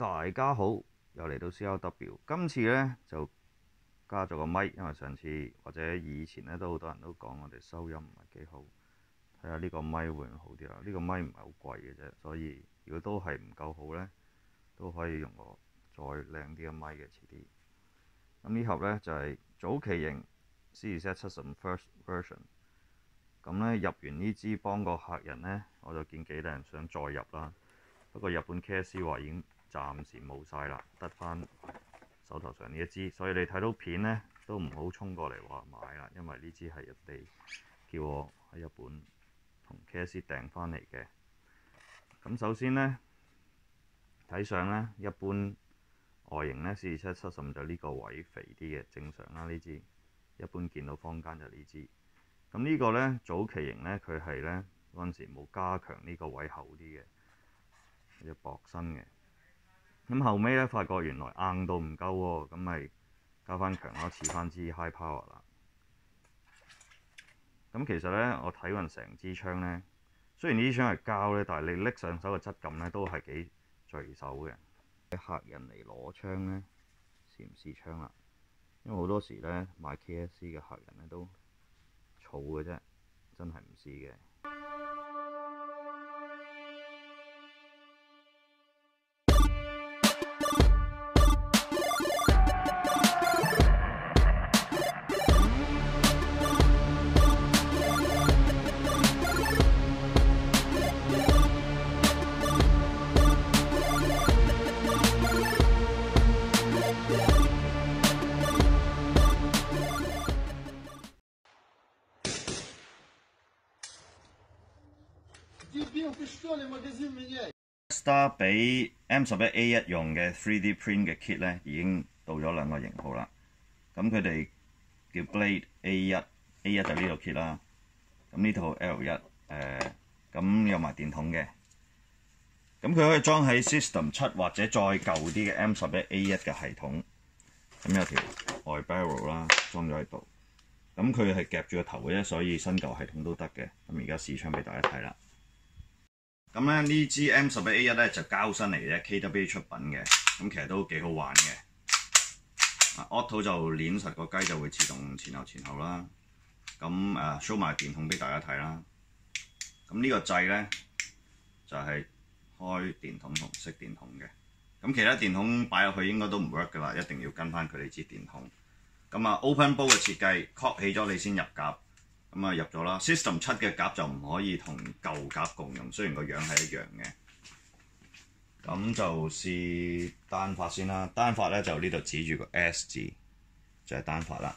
大家好，又嚟到 CRW， 今次呢就加咗個咪，因為上次或者以前呢都好多人都講我哋收音唔係幾好，睇下呢個咪會唔會好啲啦？呢個咪唔係好貴嘅啫，所以如果都係唔夠好呢，都可以用個再靚啲嘅咪嘅遲啲。咁呢盒呢就係早期型 CZ75 First Version。咁呢入完呢支幫個客人呢，我就見幾多人想再入啦。不過日本 KSC 話已經暫時冇晒啦，得返手頭上呢一支，所以你睇到片呢都唔好衝過嚟話買啦，因為呢支係人哋叫我喺日本同 KSC 訂返嚟嘅。咁首先呢，睇相呢，一般外形呢 CZ75就呢個位肥啲嘅，正常啦呢支。一般見到坊間就呢支。咁呢個呢，早期型呢，佢係呢嗰陣時冇加強呢個位厚啲嘅，要薄身嘅。咁後尾呢，發覺原來硬到唔夠喎，咁咪加翻強咯，似翻支 High Power 啦。咁其實呢，我睇勻成支槍呢，雖然呢支槍係膠呢，但係你拎上手嘅質感呢都係幾隨手嘅。客人嚟攞槍呢，試唔試槍啦？因為好多時呢，買 KSC 嘅客人呢都儲嘅啫，真係唔試嘅。Star 俾 M11A1 用嘅 3D print 嘅 kit 呢，已經到咗兩個型號啦。咁佢哋叫 Blade A1 就呢套 kit 啦。咁呢套 L1 咁有埋電筒嘅。咁佢可以裝喺 System 7或者再舊啲嘅 M11A1 嘅系統。咁有條外 barrel 啦，裝咗喺度。咁佢係夾住個頭嘅啫，所以新舊系統都得嘅。咁而家試槍俾大家睇啦。咁咧呢支 M11A1 咧就膠身嚟嘅啫 ，KWA 出品嘅，咁其實都幾好玩嘅。Auto 就攣實個雞就會自動前後啦。咁show 埋電筒俾大家睇啦。咁呢個掣咧就係開電筒同熄電筒嘅。咁其他電筒擺入去應該都唔 work 噶啦，一定要跟翻佢哋支電筒。咁open bolt 嘅設計 cock 起咗你先入夾。咁入咗啦 ，System 7嘅夾就唔可以同舊夾共用，雖然個樣係一樣嘅。咁就試單發先啦，單發咧就呢度指住個 S 字，就係單發啦。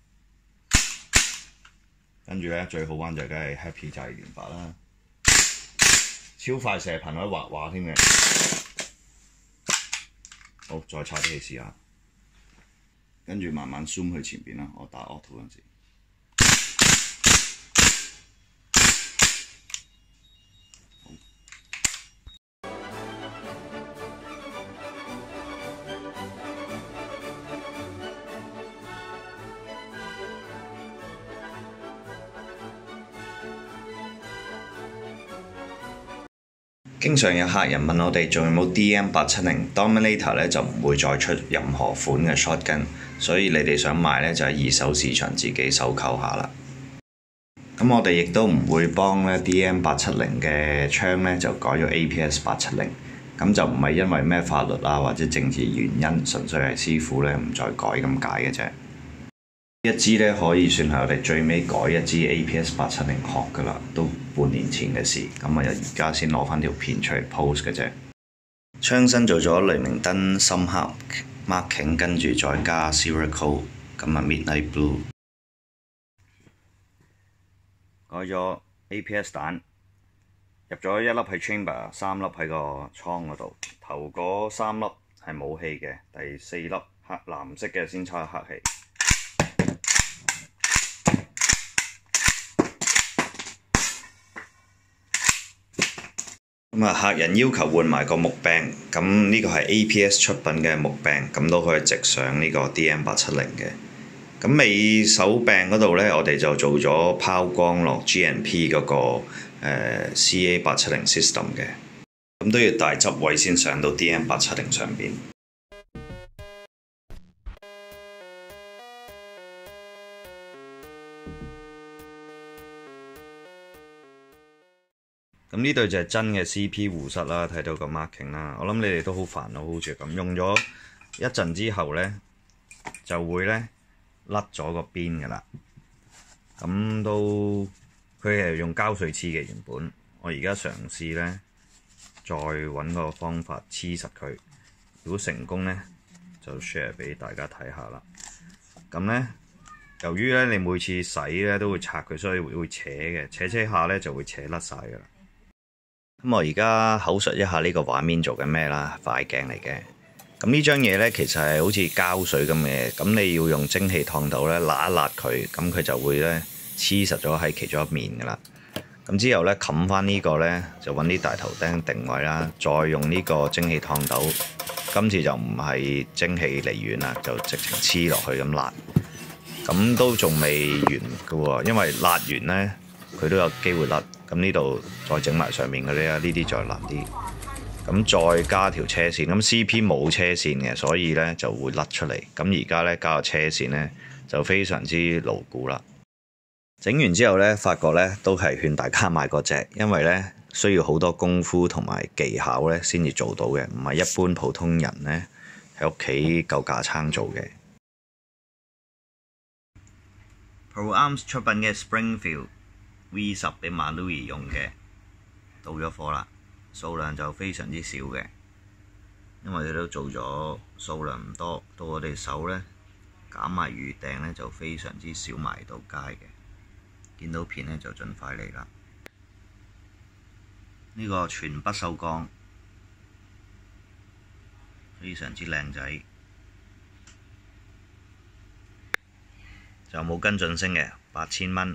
跟住咧最好玩就梗係 Happy 就係連發啦，超快射頻可以畫畫添嘅。好，再插啲氣試下，跟住慢慢 zoom 去前邊啦，我打 auto 嗰陣時。經常有客人問我哋仲有冇 DM870 Dominator 咧，就唔會再出任何款嘅 shotgun， 所以你哋想買咧就喺二手市場自己搜購下啦。咁我哋亦都唔會幫咧 DM870 嘅槍咧就改咗 APS870， 咁就唔係因為咩法律啊或者政治原因，純粹係師傅咧唔再改咁解嘅啫。一支咧可以算係我哋最尾改一支 APS870 殼噶啦，都半年前嘅事。咁而家先攞翻條片出嚟 post 嘅啫。槍身做咗雷明燈深黑 marking， 跟住再加 Cerakote， 咁Midnight Blue。改咗 APS 彈，入咗一粒喺 chamber， 3粒喺個倉嗰度。頭嗰3粒係冇氣嘅，第4粒黑藍色嘅先插黑氣。客人要求換埋個木柄，咁呢個係 APS 出品嘅木柄，咁都可以直上呢個 DM870 嘅。咁尾手柄嗰度呢，我哋就做咗拋光落 GNP 嗰個CA870 system 嘅。咁咁都要大執位先上到 DM870上邊。咁呢對就係真嘅 CP 護膝啦，睇到個 marking 啦。我諗你哋都好煩惱，好似咁用咗一陣之後呢，就會呢甩咗個邊㗎啦。咁都佢係用膠水黐嘅原本，我而家嘗試呢，再揾個方法黐實佢。如果成功呢，就 share 俾大家睇下啦。咁呢，由於呢你每次洗呢都會拆佢，所以會扯嘅，扯下呢就會扯甩晒㗎啦。咁我而家口述一下呢個畫面做緊咩啦，快鏡嚟嘅。咁呢張嘢呢，其實係好似膠水咁嘅，咁你要用蒸汽燙斗呢，揦一揦佢，咁佢就會呢黐實咗喺其中一面噶啦。咁之後呢，冚翻呢個呢，就揾啲大頭釘定位啦，再用呢個蒸汽燙斗。今次就唔係蒸汽離遠啦，就直情黐落去咁揦。咁都仲未完嘅喎，因為揦完呢，佢都有機會甩。咁呢度再整埋上面嗰啲啊，呢啲再難啲。咁再加條車線，咁 CP 冇車線嘅，所以呢就會甩出嚟。咁而家呢，加個車線呢，就非常之牢固啦。整完之後呢，發覺呢都係勸大家買嗰隻，因為呢需要好多功夫同埋技巧呢先至做到嘅，唔係一般普通人呢喺屋企夠架撐做嘅。Pro Arms 出品嘅 Springfield V10俾馬 Louis 用嘅，到咗貨啦，數量就非常之少嘅，因為佢都做咗數量唔多，到我哋手呢，減埋預訂呢，就非常之少賣到街嘅。見到片呢，就盡快嚟啦。呢個全不鏽鋼，非常之靚仔，就冇跟進聲嘅，8000蚊。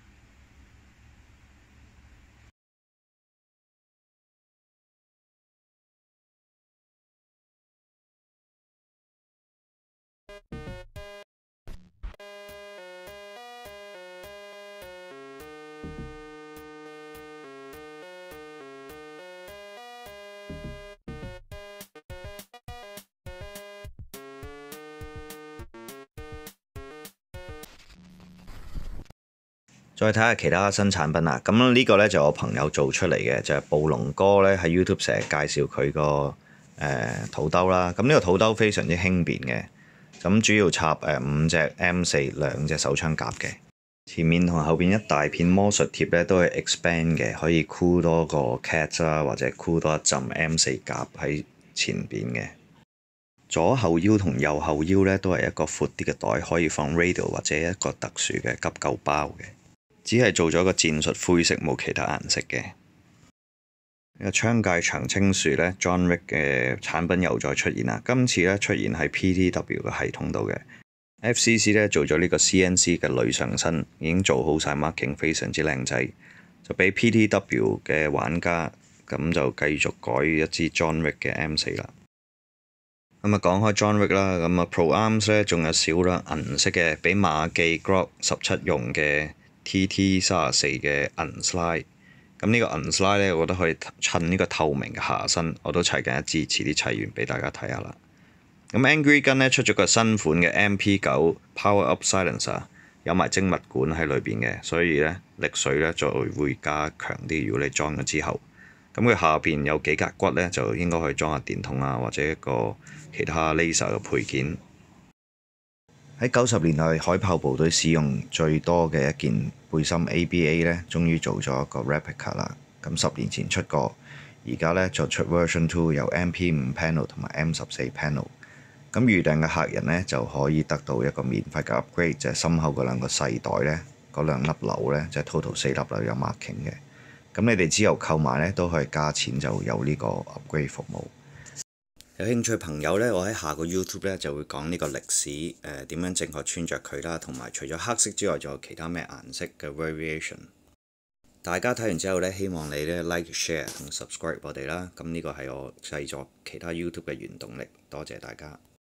再睇下其他新產品啦，咁呢個呢，就我朋友做出嚟嘅，就係暴龍哥呢喺 YouTube 成日介紹佢個肚兜啦。咁呢個肚兜非常之輕便嘅，咁主要插5隻 M4 2隻手槍夾嘅，前面同後邊一大片魔術貼呢都係 expand 嘅，可以箍多個 cat 啦，或者箍多一浸 M4 夾喺前邊嘅。左後腰同右後腰呢都係一個闊啲嘅袋，可以放 radio 或者一個特殊嘅急救包嘅。只係做咗個戰術灰色，冇其他顏色嘅。呢個槍械長青樹呢 John Wick 嘅產品又再出現啦。今次呢出現喺 PTW 嘅系統度嘅。FCC 呢做咗呢個 CNC 嘅女上身，已經做好晒 marking， 非常之靚仔。就俾 PTW 嘅玩家，咁就繼續改一支 John Wick 嘅 M4 啦。咁啊講開 John Wick 啦，咁啊 Pro Arms 呢仲有少量銀色嘅，俾馬記 Glock 17用嘅。TT34嘅銀 slide， 咁呢個銀 slide 呢，我覺得可以襯呢個透明嘅下身，我都砌緊一支，遲啲砌完俾大家睇下啦。咁 Angry Gun 呢出咗個新款嘅 MP9 Power Up Silencer， 有埋精密管喺裏邊嘅，所以呢力水呢就會加強啲。如果你裝咗之後，咁佢下邊有幾格骨呢，就應該可以裝下電筒啊，或者一個其他 laser 嘅配件。喺90年代海豹部隊使用最多嘅一件背心 ABA 呢，終於做咗一個 replica 啦。咁10年前出過，而家呢就出 version 2，有 MP5 panel 同埋 M14 panel。咁預訂嘅客人呢，就可以得到一個免費嘅 upgrade，就係心口嗰兩個細袋呢，嗰兩粒鈕呢，就係 total 4粒啦，有 marking 嘅。咁你哋之後購買呢，都可以加錢就有呢個 upgrade 服務。有興趣朋友呢，我喺下個 YouTube 呢就會講呢個歷史，點樣正確穿着佢啦，同埋除咗黑色之外，仲有其他咩顏色嘅 variation。大家睇完之後呢，希望你呢 like、share 同 subscribe 我哋啦。咁呢個係我製作其他 YouTube 嘅原動力，多謝大家。